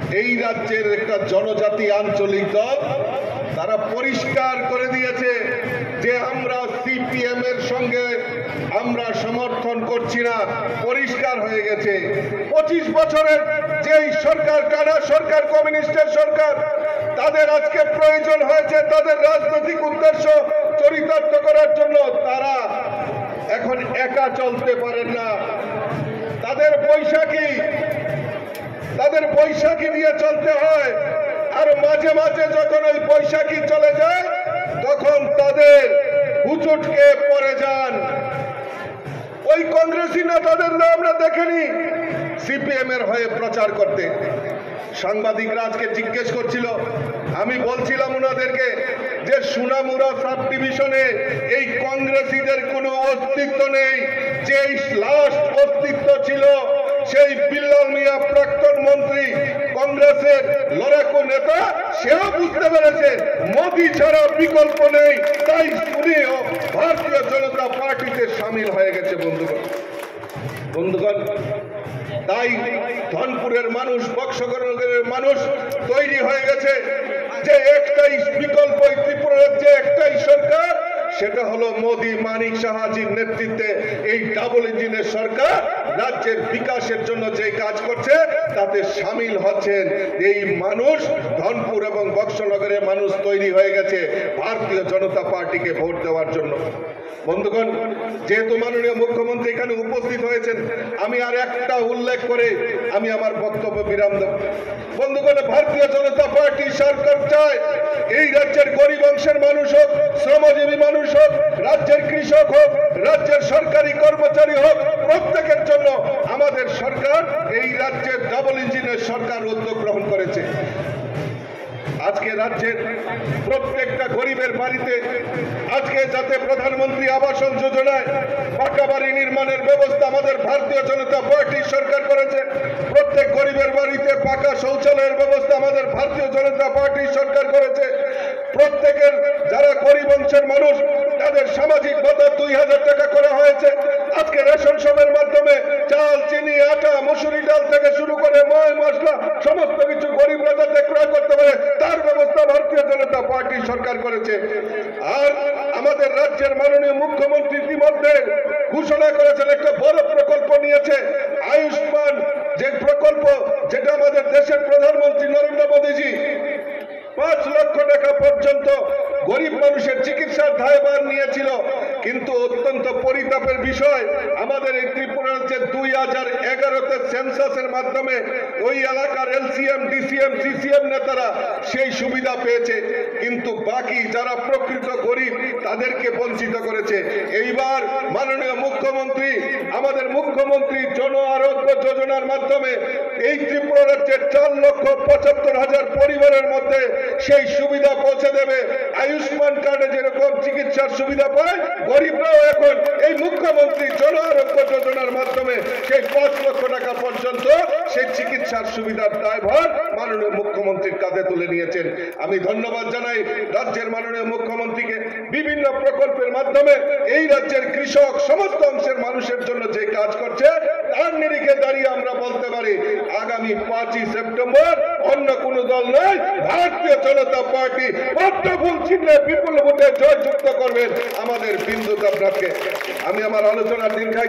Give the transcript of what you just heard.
এই রাজ্যের একটা জনজাতি আঞ্চলিক দল তারা পরিষ্কার করে দিয়েছে যে আমরা সিপিএম এর সঙ্গে আমরা সমর্থন করছি না। পরিষ্কার হয়ে গেছে 25 বছরের যেই সরকার, টানা সরকার, কমিউনিস্টের সরকার, তাদের আজকে প্রয়োজন হয়েছে তাদের রাজনৈতিক উদ্দেশ্য চরিতার্থ করার জন্য। তারা এখন একা চলতে পারেন না, তাদের বৈশাখী দিয়ে চলতে হয়। আর মাঝে মাঝে যখন ওই বৈশাখী চলে যায় তখন তাদের হুচটকে পড়ে যান। ওই কংগ্রেসি নেতাদের না আমরা দেখিনি সিপিএম এর হয়ে প্রচার করতে। সাংবাদিকরা আজকে জিজ্ঞেস করছিল, আমি বলছিলাম ওনাদেরকে যে সোনামুড়া সাব ডিভিশনে এই কংগ্রেসীদের কোনো অস্তিত্ব নেই। যে লাস্ট অস্তিত্ব ছিল সেই বিল্লাল মিয়া, প্রাক্তন মন্ত্রী, কংগ্রেসের লড়াকু নেতা, সেও বুঝতে পেরেছে মোদী ছাড়া বিকল্প নেই, তাই উনিও ভারতীয় জনতা পার্টিতে সামিল হয়ে গেছে। বন্ধুগণ, তাই ধনপুরের মানুষ, বক্সনগরের মানুষ তৈরি হয়ে গেছে যে একটাই বিকল্প ত্রিপুরা রাজ্যে, একটাই সরকার, সেটা হলো মোদী মানিক সাহাজির নেতৃত্বে এই ডাবল ইঞ্জিনের সরকার রাজ্যের বিকাশের জন্য যে কাজ করছে তাতে সামিল হচ্ছেন এই মানুষ। ধনপুর এবং বক্সনগরের মানুষ তৈরি হয়ে গেছে ভারতীয় জনতা পার্টিকে ভোট দেওয়ার জন্য। বন্ধুগণ, যেহেতু মাননীয় মুখ্যমন্ত্রী এখানে উপস্থিত হয়েছেন, আমি আর একটা উল্লেখ করে আমি আমার বক্তব্য বিরাম দেব। বন্ধুগণ, ভারতীয় জনতা পার্টি সরকার চায় এই রাজ্যের গরিব অংশের মানুষ হোক, শ্রমজীবী মানুষ হোক, রাজ্যের কৃষক হোক, রাজ্যের সরকারি কর্মচারী হোক, প্রত্যেকের জন্য আমাদের সরকার এই রাজ্যের ডাবল ইঞ্জিনের সরকার উদ্যোগ গ্রহণ করেছে। আজকে রাজ্যের প্রত্যেকটা গরিবের বাড়িতে আজকে যাতে প্রধানমন্ত্রী আবাস যোজনায় পাকা বাড়ি নির্মাণের ব্যবস্থা আমাদের ভারতীয় জনতা পার্টি সরকার করেছে। প্রত্যেক গরিবের বাড়িতে পাকা শৌচালয়ের ব্যবস্থা আমাদের ভারতীয় জনতা পার্টি সরকার করেছে। প্রত্যেকের যারা গরিব অংশের মানুষ তাদের সামাজিক ভাতা 2000 টাকা করা হয়েছে। আজকে রেশন শপের মাধ্যমে চাল, চিনি, আটা, মসুরি ডাল থেকে শুরু করে ময় মশলা সমস্ত কিছু গরিবরা যাতে ক্রয় করতে পারে তার ব্যবস্থা ভারতীয় জনতা পার্টি সরকার করেছে। আর আমাদের রাজ্যের মাননীয় মুখ্যমন্ত্রী ইতিমধ্যে ঘোষণা করেছেন একটা বড় প্রকল্প নিয়েছে, আয়ুষ্মান, যে প্রকল্প যেটা আমাদের দেশের প্রধানমন্ত্রী নরেন্দ্র মোদীজি 5 লক্ষ টাকা পর্যন্ত গরিব মানুষের চিকিৎসার দায়ভার নিয়েছিল। কিন্তু অত্যন্ত পরিতাপের বিষয়, আমাদের এই ত্রিপুরা রাজ্যের 2011-তে সেন্সাসের মাধ্যমে ওই এলাকার এলসিএম, ডিসিএম, সিসিএম নেতারা সেই সুবিধা পেয়েছে, কিন্তু বাকি যারা প্রকৃত গরিব তাদেরকে বঞ্চিত করেছে। এইবার মাননীয় মুখ্যমন্ত্রী, আমাদের মুখ্যমন্ত্রী জন আরোগ্য যোজনার মাধ্যমে এই ত্রিপুরা রাজ্যের 4,75,000 পরিবারের মধ্যে সেই সুবিধা পৌঁছে দেবে। আয়ুষ্মান কার্ডে যেরকম চিকিৎসার সুবিধা পায়, গরিবরাও এখন এই মুখ্যমন্ত্রী জন আরোগ্য যোজনার মাধ্যমে সেই 5 লক্ষ টাকা পর্যন্ত সেই চিকিৎসার সুবিধার দায়ভার মাননীয় মুখ্যমন্ত্রীর কাঁধে তুলে নিয়েছেন। আমি ধন্যবাদ জানাই রাজ্যের মাননীয় মুখ্যমন্ত্রীকে। বিভিন্ন প্রকল্পের মাধ্যমে এই রাজ্যের কৃষক সমস্ত অংশের মানুষের জন্য যে কাজ করছে তার নিরিখে দাঁড়িয়ে আমরা বলতে পারি আগামী 5ই সেপ্টেম্বর অন্য কোন দল নয়, ভারতীয় জনতা পার্টি পদ্মফুল চিহ্নে বিপুল ভোটে জয়যুক্ত করবেন আমাদের বিন্দু দেবনাথকে। আমি আমার আলোচনা দীর্ঘায়িত